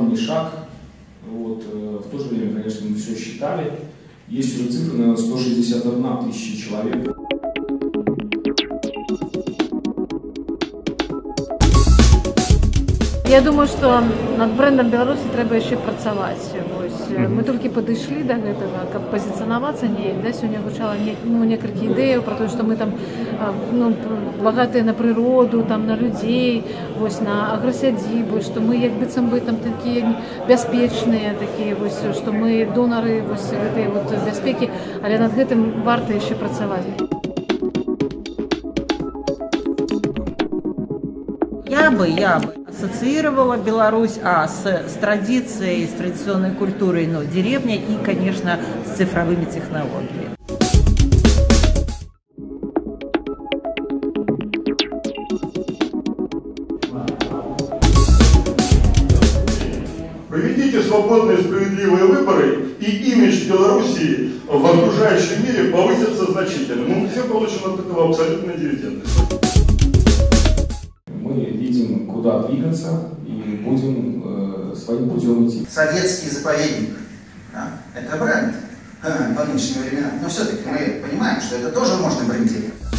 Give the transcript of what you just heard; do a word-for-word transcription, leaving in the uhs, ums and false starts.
определенный шаг. Вот, в то же время, конечно, мы все считали. Есть уже цифры на сто шестьдесят одна тысяча человек. Я думаю, што над брэндам Беларусі трэба яшчэ працаваць. Мы толькі падышлі да гэтага, каб пазіцыянавацца неяк. Да, сёння гучала не, ну, некалькі ідэяў пра тое, што мы там ну, багатыя на прыроду, там, на людзей, вось, на аграсядзібы, што мы як быццам бы там такія бяспечныя, такія, вось, што мы донары вось, гэтай вот бяспекі, але над гэтым варта яшчэ працаваць. Я бы, я бы ассоциировала Беларусь а, с, с традицией, с традиционной культурой, ну, деревни и, конечно, с цифровыми технологиями. Проведите свободные и справедливые выборы, и имидж Белоруссии в окружающем мире повысится значительно. Мы все получим от этого абсолютно дивиденды. Мы видим, куда двигаться, и будем э, своим путем идти. Советский заповедник, да? Это бренд по нынешним временам. Но все-таки мы понимаем, что это тоже можно брендировать.